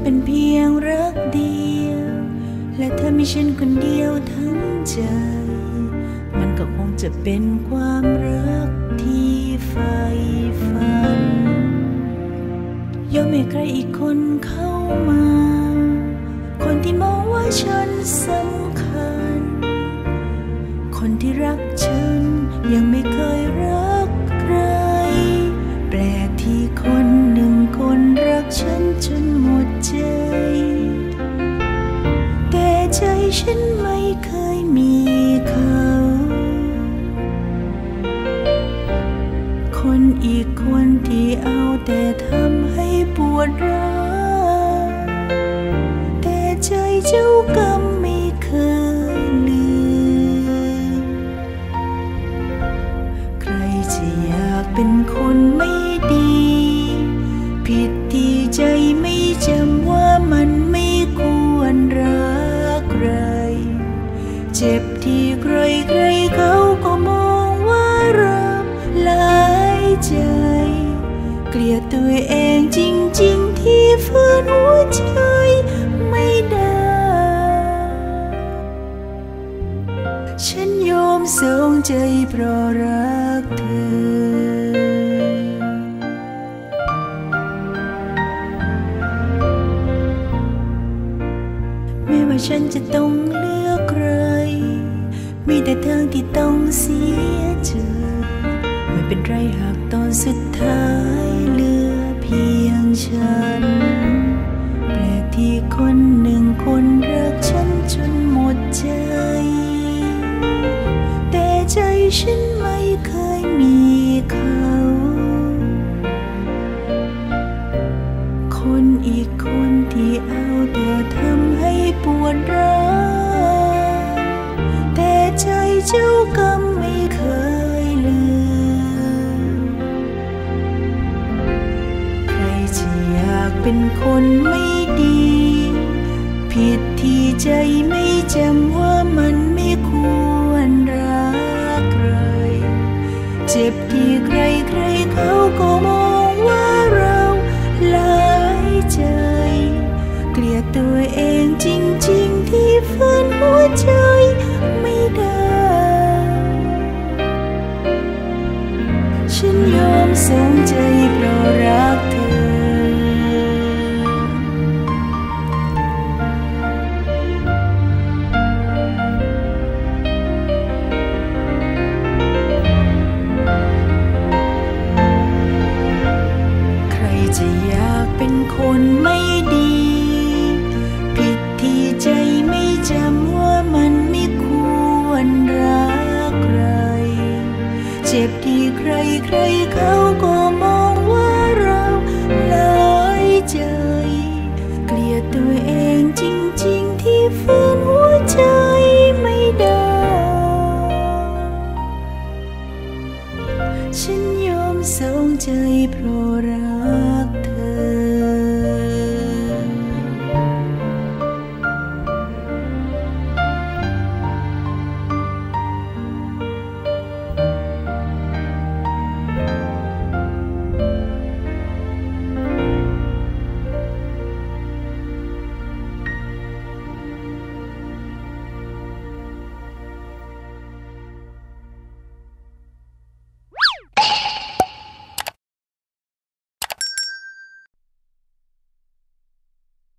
เป็นเพียงรักเดียวและถ้ามีฉันคนเดียวทั้งใจมันก็คงจะเป็นความรักที่ใฝ่ฝันยอมให้ใครอีกคนเข้ามาคนที่มองว่าฉันสำคัญคนที่รักฉันยังไม่เคยรักใครแปลกที่คนหนึ่งคนรักฉันจนหมดใจแต่ใจฉันไม่เคยมีเขาคนอีกคนที่เอาแต่ทำให้ปวดร้าวแต่ใจเจ้ากรรมไม่เคยลืมใครจะอยากเป็นคนไม่ดีผิดที่ใจไม่จำว่ามันไม่ควรรักใครเจ็บที่ใครเขาก็มองว่าเราหลายใจเกลียดตัวเองจริงๆที่ฝืนหัวใจไม่ได้ฉันยอมส่งใจเพราะรักเธอแม้ว่าฉันจะต้องเลือกใครมีแต่ทางที่ต้องเสียใจไม่เป็นไรหากตอนสุดท้ายเหลือเพียงฉันแปลกที่คนหนึ่งคนรักฉันจนหมดใจแต่ใจฉันไม่เคยมีเขาคนอีกคนที่เอาแต่ทำให้ปวดร้าวแต่ใจเจ้ากรรมไม่เคยลืมใครจะอยากเป็นคนไม่ดีผิดที่ใจไม่จำว่ามันไม่ควรรักใครเจ็บที่ใครเขาก็มองว่าเราหลายใจเกลียดตัวเองจริงๆที่ฝืนหัวใจไม่ได้ฉันยอมส่งใจเพราะรักเธอ